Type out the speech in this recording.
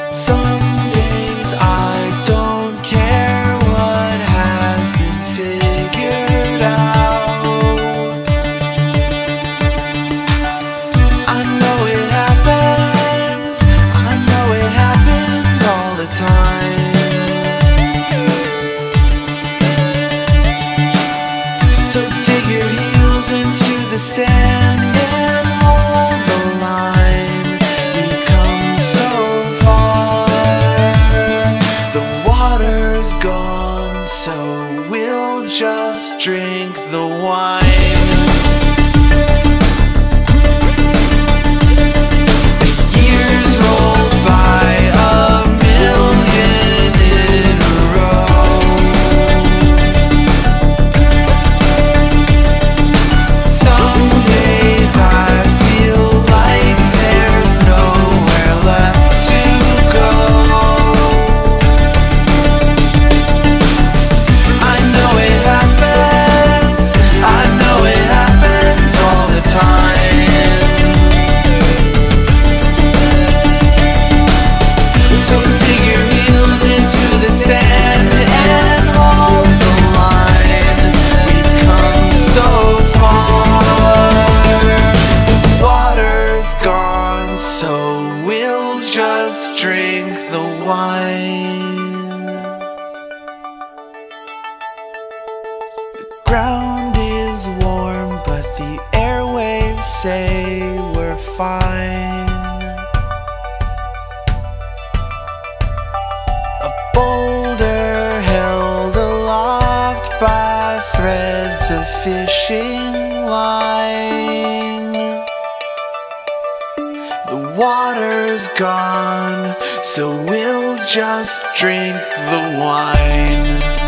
Some days I don't care what has been figured out. I know it happens, I know it happens all the time. So dig your heels into the sand and hold the line. We've come so far. The water's gone, so we'll just drink the wine. So we'll just drink the wine. The ground is warm, but the airwaves say we're fine. A boulder held aloft by threads of fishing line. The water's gone, so we'll just drink the wine.